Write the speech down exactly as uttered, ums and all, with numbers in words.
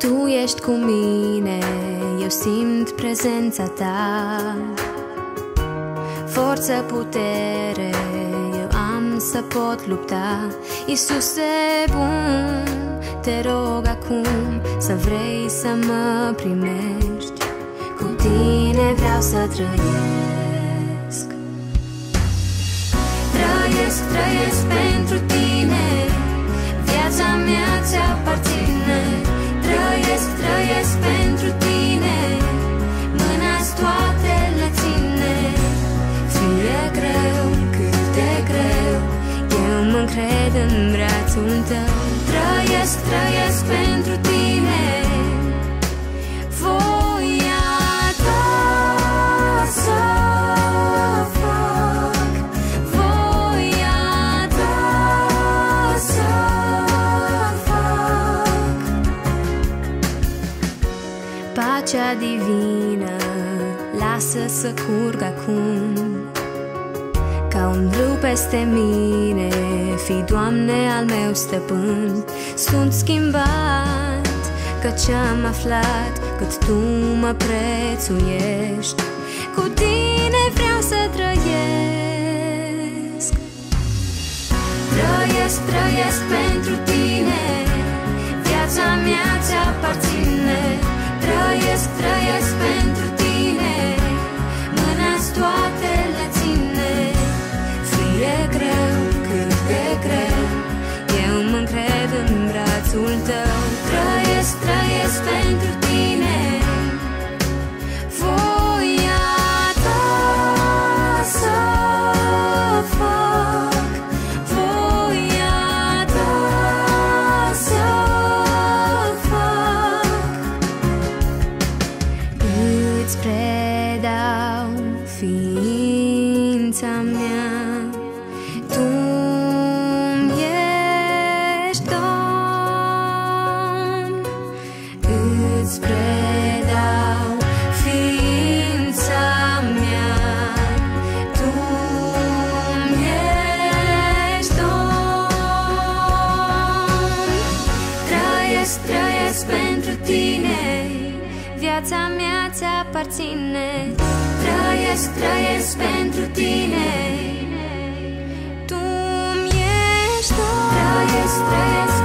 Tu ești cu mine, eu simt prezența ta. Forță, putere, eu am să pot lupta. Iisuse bun, te rog acum să vrei să mă primești. Cu tine vreau să trăiesc. Trăiesc, trăiesc pentru tine, viața mea ți-aparține. Trăiesc, trăiesc pentru tine, mâna-ți toate le ține. Fie greu, cât de greu, eu mă-ncred în brațul tău. Trăiesc, trăiesc pentru tine, voia ta să fac, voia ta să fac. Pacea divină, lasă să curg acum ca un râu peste mine. Fii, Doamne, al meu stăpân. Sunt schimbat, căci am aflat cât Tu mă prețuiești. Cu Tine vreau să trăiesc. Trăiesc, trăiesc pentru Tine, viața mea ți-aparține. Trăiesc, trăiesc pentru Tine, mâna-ți toate le ține. Fie greu, cât de greu, eu mă-ncred în brațul Tău. Trăiesc, trăiesc pentru Tine, voia Ta să fac, voia Ta să fac. Îți predau ființa mea, Tu-mi ești Domn. Îți predau ființa mea, Tu-mi ești Domn. Trăiesc, trăiesc pentru Tine, viața mea ți-aparține. Trăiesc, trăiesc pentru Tine, Tu-mi ești Domn. Trăiesc, trăiesc